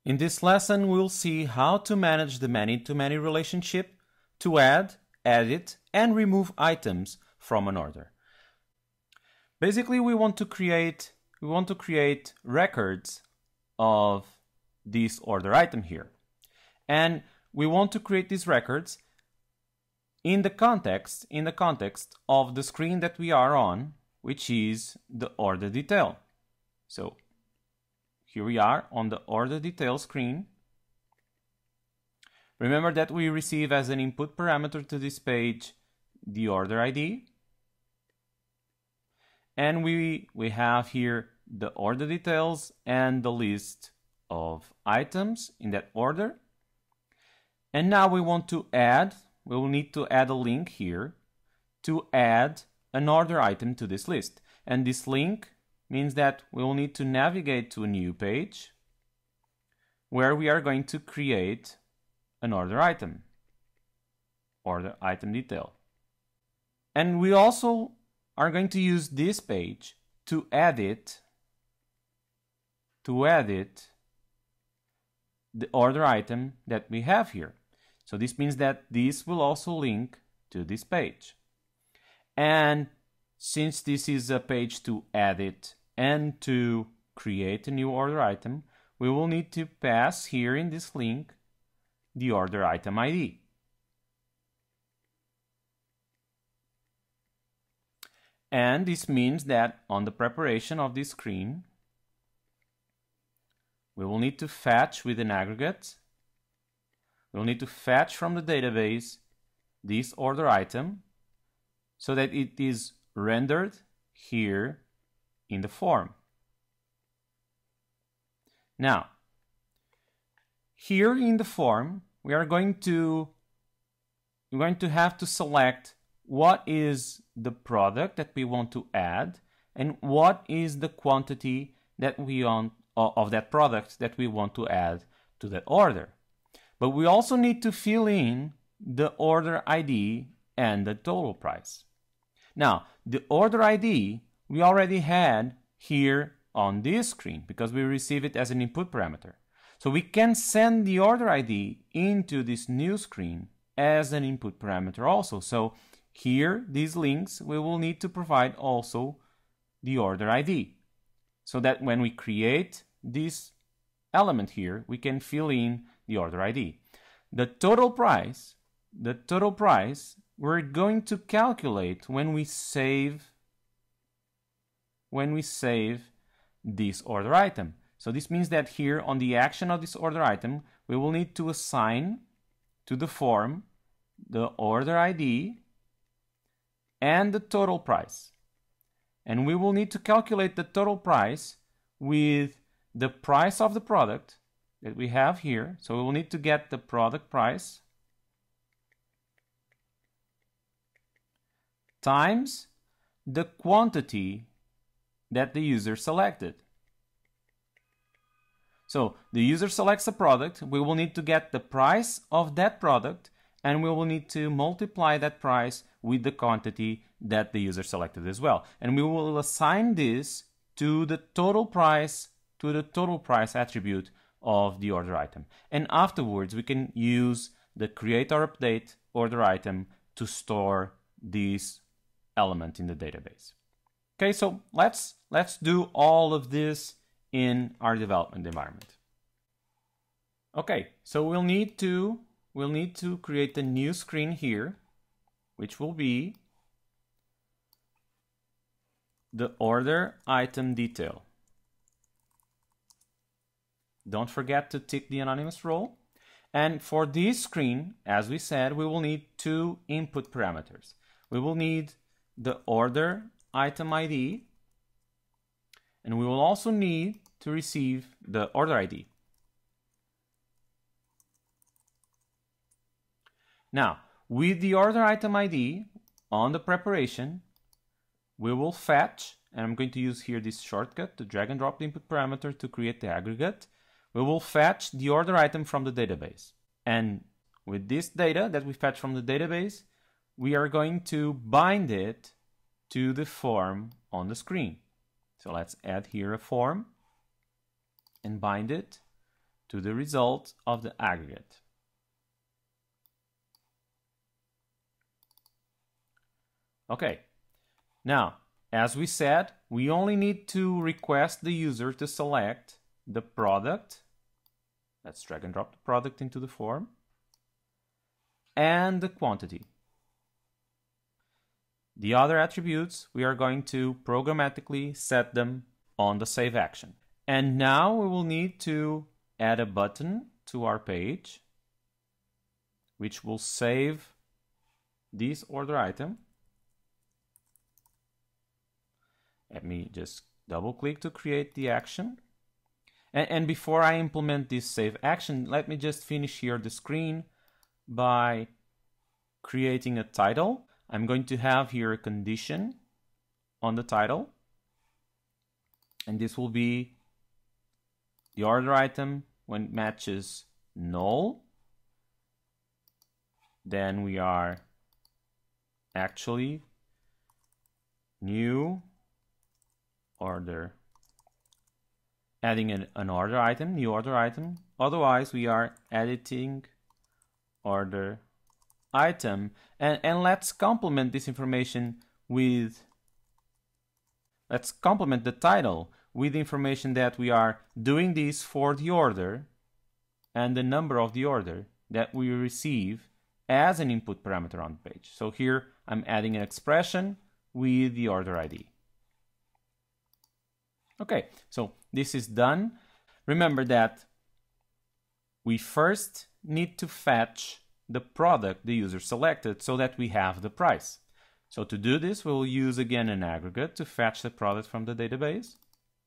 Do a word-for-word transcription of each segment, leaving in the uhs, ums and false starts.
In this lesson, we'll see how to manage the many-to-many relationship to add, edit, and remove items from an order. Basically, we want to create we want to create records of this order item here. And we want to create these records in the context in the context of the screen that we are on, which is the order detail. So here we are on the order detail screen. Remember that we receive as an input parameter to this page the order I D. And we, we have here the order details and the list of items in that order. And now we want to add, we will need to add a link here to add an order item to this list. And this link means that we will need to navigate to a new page where we are going to create an order item, order item detail. And we also are going to use this page to edit, to edit the order item that we have here. So this means that this will also link to this page. And since this is a page to edit and to create a new order item, we will need to pass here in this link the order item I D. And this means that on the preparation of this screen, we will need to fetch with an aggregate. We will need to fetch from the database this order item so that it is rendered here in the form. Now, here in the form, we are going to we're going to have to select what is the product that we want to add and what is the quantity that we want of that product that we want to add to that order. But we also need to fill in the order I D and the total price. Now, the order I D we already had here on this screen because we receive it as an input parameter. So we can send the order I D into this new screen as an input parameter also. So here, these links, we will need to provide also the order I D so that when we create this element here, we can fill in the order I D. The total price, the total price, we're going to calculate when we save, when we save this order item. So this means that here on the action of this order item, we will need to assign to the form the order I D and the total price. And we will need to calculate the total price with the price of the product that we have here. So we will need to get the product price times the quantity that the user selected. So the user selects a product, we will need to get the price of that product, and we will need to multiply that price with the quantity that the user selected as well. And we will assign this to the total price, to the total price attribute of the order item. And afterwards, we can use the create or update order item to store this element in the database. Okay, so let's, let's do all of this in our development environment. Okay, so we'll need to We'll need to create a new screen here, which will be the order item detail. Don't forget to tick the anonymous role. And for this screen, as we said, we will need two input parameters. We will need the order item I D, and we will also need to receive the order I D. Now, with the order item I D on the preparation, we will fetch, and I'm going to use here this shortcut to drag and drop the input parameter to create the aggregate. We will fetch the order item from the database. And with this data that we fetch from the database, we are going to bind it to the form on the screen. So let's add here a form and bind it to the result of the aggregate. Okay, now, as we said, we only need to request the user to select the product. Let's drag and drop the product into the form, and the quantity. The other attributes, we are going to programmatically set them on the save action. And now we will need to add a button to our page, which will save this order item. Let me just double click to create the action. And, and before I implement this save action, let me just finish here the screen by creating a title. I'm going to have here a condition on the title. And this will be the order item when it matches null. Then we are actually new order, adding an, an order item, new order item. Otherwise, we are editing order item. And, and let's complement this information with, let's complement the title with the information that we are doing this for the order and the number of the order that we receive as an input parameter on the page. So here I'm adding an expression with the order I D. Okay, so this is done. Remember that we first need to fetch the product the user selected so that we have the price. So to do this, we'll use again an aggregate to fetch the product from the database.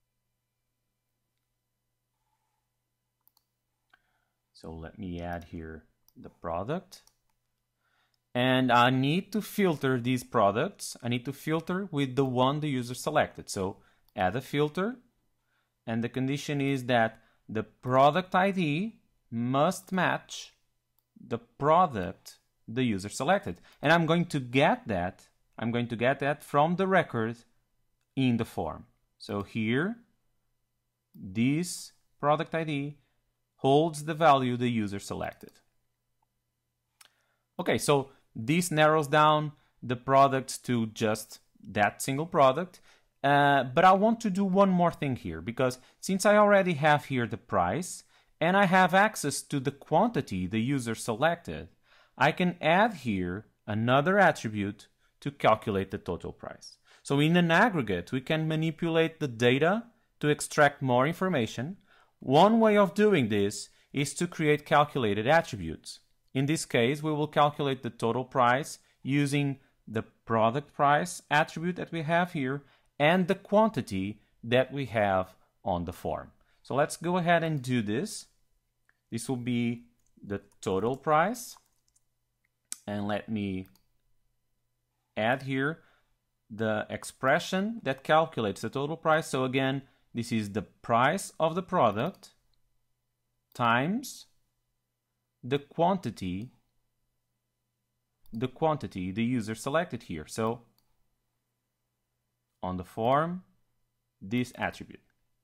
So let me add here the product. And I need to filter these products. I need to filter with the one the user selected. So add a filter, and the condition is that the product I D must match the product the user selected. And I'm going to get that, I'm going to get that from the record in the form. So here, this product I D holds the value the user selected. Okay, so this narrows down the products to just that single product. Uh, but I want to do one more thing here, because since I already have here the price and I have access to the quantity the user selected, I can add here another attribute to calculate the total price. So in an aggregate, we can manipulate the data to extract more information. One way of doing this is to create calculated attributes. In this case, we will calculate the total price using the product price attribute that we have here and the quantity that we have on the form. So let's go ahead and do this. This will be the total price. And let me add here the expression that calculates the total price. So again, this is the price of the product times the quantity, the quantity the user selected here. So on the form, this attribute.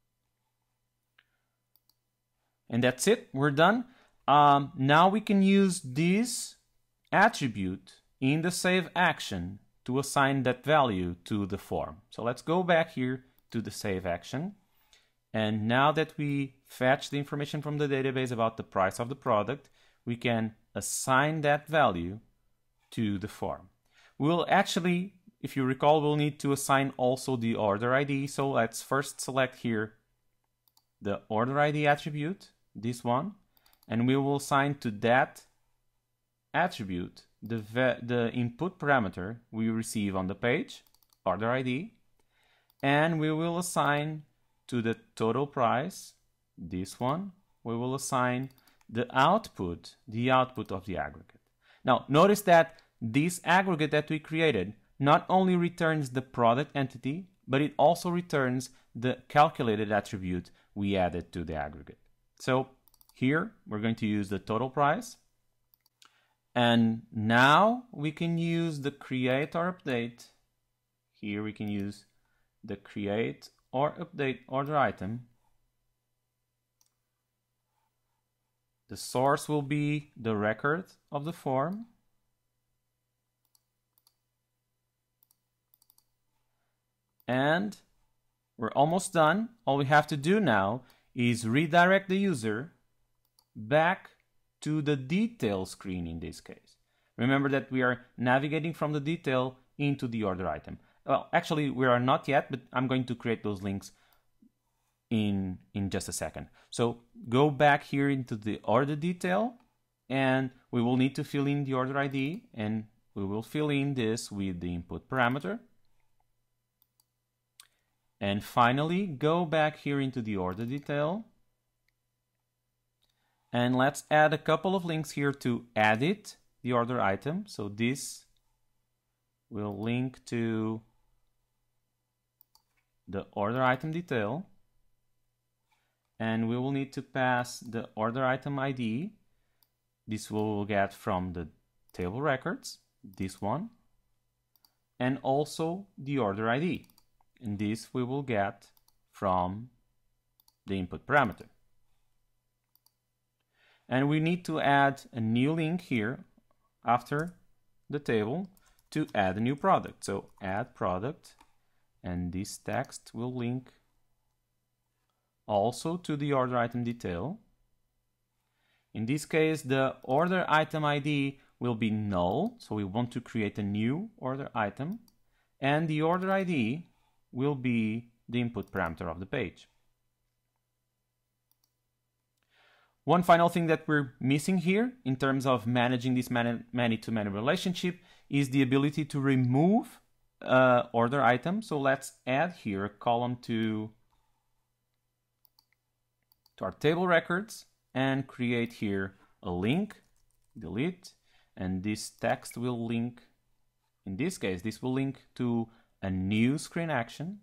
And that's it, we're done. Um, now we can use this attribute in the save action to assign that value to the form. So let's go back here to the save action. And now that we fetch the information from the database about the price of the product, we can assign that value to the form. We'll actually, if you recall, we'll need to assign also the order I D. So let's first select here the order I D attribute, this one, and we will assign to that attribute the, the input parameter we receive on the page, order I D, and we will assign to the total price, this one, we will assign the output, the output of the aggregate. Now, notice that this aggregate that we created not only returns the product entity, but it also returns the calculated attribute we added to the aggregate. So here, we're going to use the total price. And now we can use the create or update. Here we can use the create or update order item The source will be the record of the form. And we're almost done. All we have to do now is redirect the user back to the detail screen in this case. Remember that we are navigating from the detail into the order item. Well, actually, we are not yet, but I'm going to create those links in, in just a second. So go back here into the order detail, and we will need to fill in the order I D, and we will fill in this with the input parameter. And finally, go back here into the order detail. And let's add a couple of links here to edit the order item. So this will link to the order item detail. And we will need to pass the order item I D. This we will get from the table records, this one. And also the order I D. And this we will get from the input parameter. And we need to add a new link here after the table to add a new product. So add product, and this text will link also to the order item detail. In this case, the order item I D will be null, so we want to create a new order item, and the order I D will be the input parameter of the page. One final thing that we're missing here in terms of managing this many-to-many relationship is the ability to remove uh, order item. So let's add here a column to, to our table records and create here a link, delete, and this text will link, in this case, this will link to a new screen action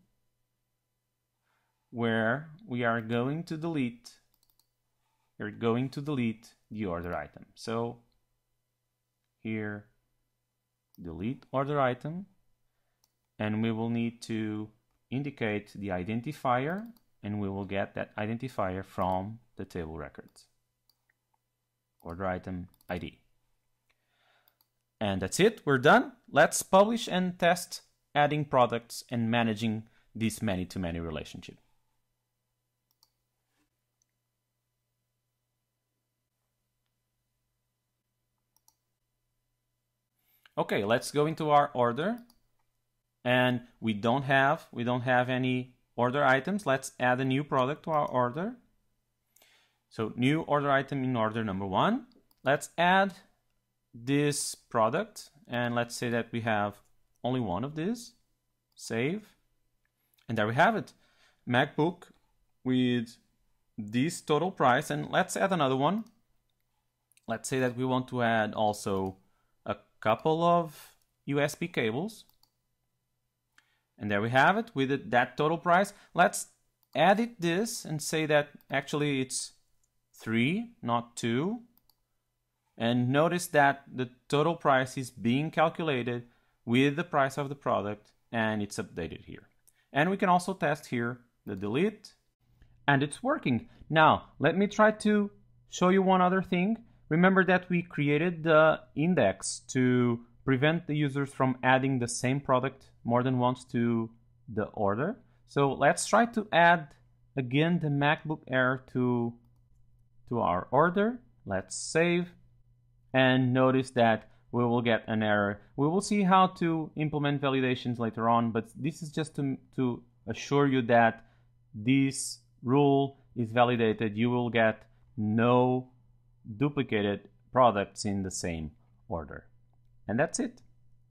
where we are going to delete we're going to delete the order item. So here, delete order item, and we will need to indicate the identifier, and we will get that identifier from the table records. Order item I D. And that's it, we're done. Let's publish and test adding products and managing this many-to-many relationship. Okay, let's go into our order, and we don't have we don't have any order items. Let's add a new product to our order. So new order item in order number one. Let's add this product, and let's say that we have only one of these. Save, and there we have it. MacBook with this total price, and let's add another one. Let's say that we want to add also a couple of U S B cables, and there we have it with it, that total price. Let's edit this and say that actually it's three, not two, and notice that the total price is being calculated with the price of the product, and it's updated here. And we can also test here the delete, and it's working. Now let me try to show you one other thing. Remember that we created the index to prevent the users from adding the same product more than once to the order. So let's try to add again the MacBook Air to, to our order. Let's save, and notice that we will get an error. We will see how to implement validations later on, but this is just to, to assure you that this rule is validated. You will get no duplicated products in the same order. And that's it.